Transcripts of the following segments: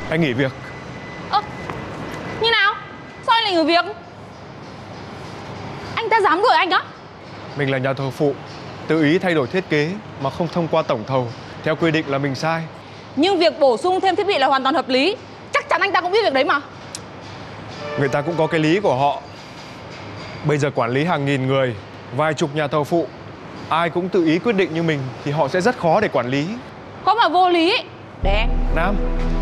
Anh nghỉ việc. Như nào? Sao anh lại nghỉ việc? Anh ta dám đuổi anh á? Mình là nhà thầu phụ, tự ý thay đổi thiết kế mà không thông qua tổng thầu. Theo quy định là mình sai. Nhưng việc bổ sung thêm thiết bị là hoàn toàn hợp lý. Chắc chắn anh ta cũng biết việc đấy mà. Người ta cũng có cái lý của họ. Bây giờ quản lý hàng nghìn người, vài chục nhà thầu phụ, ai cũng tự ý quyết định như mình thì họ sẽ rất khó để quản lý. Có mà vô lý. Để em. Nam,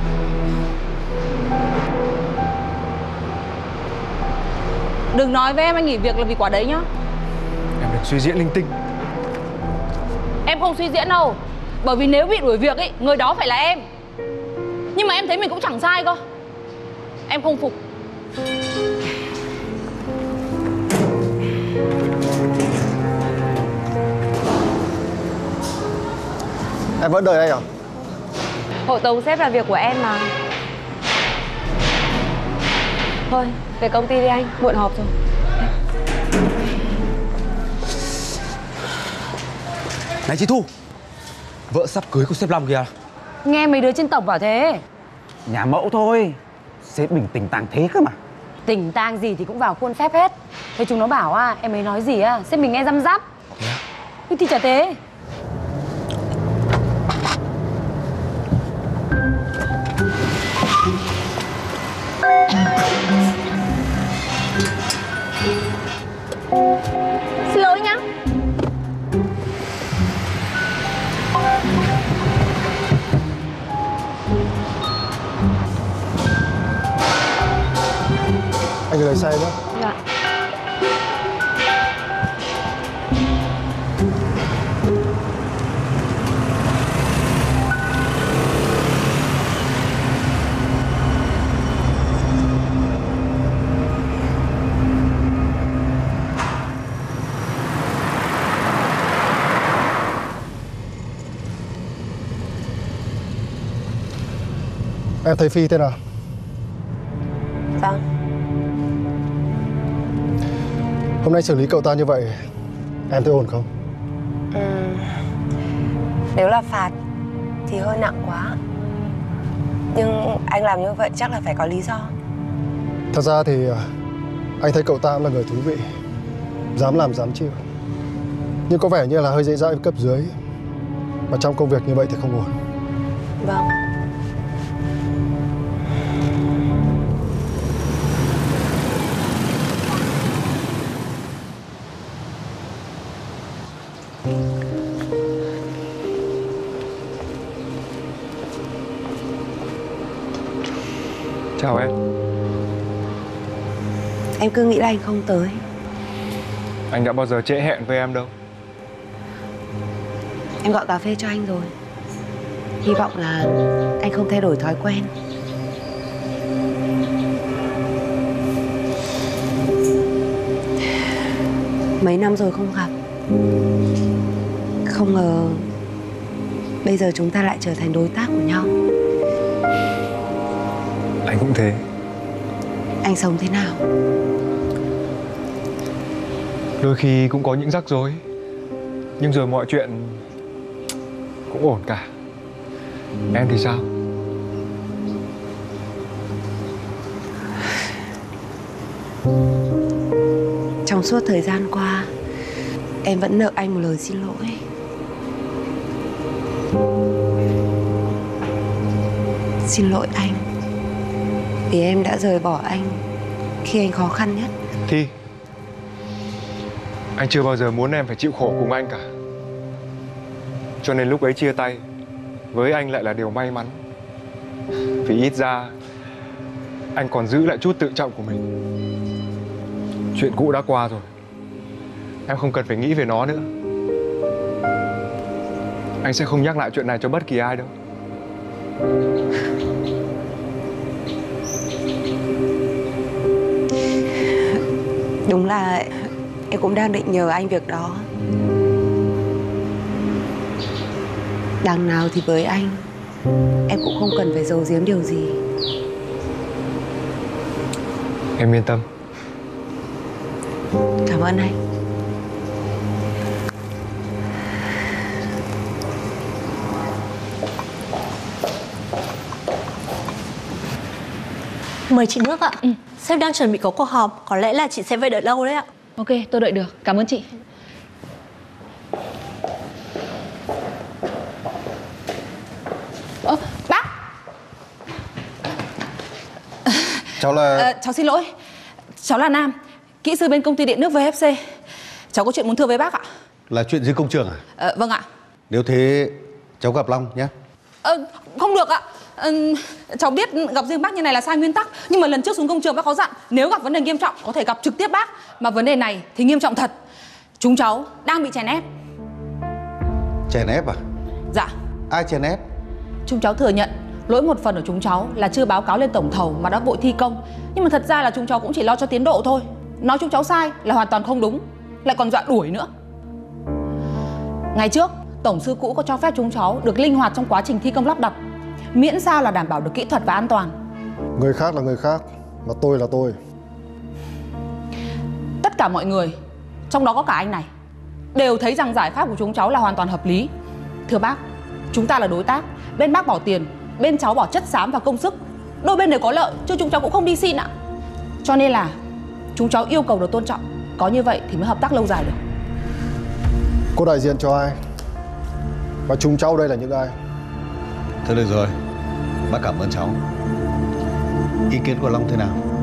Đừng nói với em anh nghỉ việc là vì quả đấy nhá. em đừng suy diễn linh tinh. Em không suy diễn đâu. Bởi vì nếu bị đuổi việc ấy, người đó phải là em. Nhưng mà em thấy mình cũng chẳng sai cơ. Em không phục. Em vẫn đợi anh à? Hộ tống sếp là việc của em mà. Thôi, về công ty đi anh, muộn họp rồi. Này chị Thu, vợ sắp cưới của sếp Long kìa. Nghe mấy đứa trên tổng bảo thế. Nhà mẫu thôi, sếp mình tình tàng thế cơ mà. Tình tang gì thì cũng vào khuôn phép hết. Thế chúng nó bảo em ấy nói gì sếp mình nghe răm rắp. Thì chả thế. Xin lỗi nhá. Anh lấy xe nhé. Dạ. Em thấy Phi thế nào? Vâng. Hôm nay xử lý cậu ta như vậy, em thấy ổn không? Nếu là phạt thì hơi nặng quá. Nhưng anh làm như vậy chắc là phải có lý do. Thật ra thì anh thấy cậu ta cũng là người thú vị, dám làm dám chịu. Nhưng có vẻ như là hơi dễ dãi với cấp dưới. Mà trong công việc như vậy thì không ổn. Vâng. Chào em. Em cứ nghĩ là anh không tới. Anh đã bao giờ trễ hẹn với em đâu. Em gọi cà phê cho anh rồi. Hy vọng là anh không thay đổi thói quen. Mấy năm rồi không gặp, không ngờ bây giờ chúng ta lại trở thành đối tác của nhau. Anh cũng thế. Anh sống thế nào? Đôi khi cũng có những rắc rối, nhưng rồi mọi chuyện cũng ổn cả. Em thì sao? Trong suốt thời gian qua, em vẫn nợ anh một lời xin lỗi. Xin lỗi anh vì em đã rời bỏ anh khi anh khó khăn nhất. Thi, anh chưa bao giờ muốn em phải chịu khổ cùng anh cả. Cho nên lúc ấy chia tay với anh lại là điều may mắn. Vì ít ra anh còn giữ lại chút tự trọng của mình. Chuyện cũ đã qua rồi, em không cần phải nghĩ về nó nữa. Anh sẽ không nhắc lại chuyện này cho bất kỳ ai đâu. Đúng là em cũng đang định nhờ anh việc đó. Đằng nào thì với anh, em cũng không cần phải giấu giếm điều gì. Em yên tâm. Cảm ơn anh. Mời chị nước ạ. Sếp đang chuẩn bị có cuộc họp, có lẽ là chị sẽ phải đợi lâu đấy ạ. Ok, tôi đợi được. Cảm ơn chị. Bác. Cháu là... Cháu xin lỗi. Cháu là Nam, kỹ sư bên công ty điện nước VFC. Cháu có chuyện muốn thưa với bác ạ. Là chuyện dưới công trường à? Vâng ạ. Nếu thế cháu gặp Long nhé. Không được ạ. Cháu biết gặp riêng bác như này là sai nguyên tắc. Nhưng mà lần trước xuống công trường bác có dặn nếu gặp vấn đề nghiêm trọng có thể gặp trực tiếp bác. Mà vấn đề này thì nghiêm trọng thật. Chúng cháu đang bị chèn ép. Chèn ép à? Dạ. Ai chèn ép? Chúng cháu thừa nhận lỗi một phần của chúng cháu là chưa báo cáo lên tổng thầu mà đã vội thi công. Nhưng mà thật ra là chúng cháu cũng chỉ lo cho tiến độ thôi. Nói chúng cháu sai là hoàn toàn không đúng, lại còn dọa đuổi nữa. Ngày trước tổng sư cũ có cho phép chúng cháu được linh hoạt trong quá trình thi công lắp đặt, miễn sao là đảm bảo được kỹ thuật và an toàn. Người khác là người khác, mà tôi là tôi. Tất cả mọi người, trong đó có cả anh này, đều thấy rằng giải pháp của chúng cháu là hoàn toàn hợp lý. Thưa bác, chúng ta là đối tác, bên bác bỏ tiền, bên cháu bỏ chất xám và công sức, đôi bên đều có lợi, chứ chúng cháu cũng không đi xin ạ. Cho nên là chúng cháu yêu cầu được tôn trọng, có như vậy thì mới hợp tác lâu dài được. Cô đại diện cho ai? Và chúng cháu đây là những ai? Thôi được rồi, bác cảm ơn cháu. Ý kiến của Long thế nào?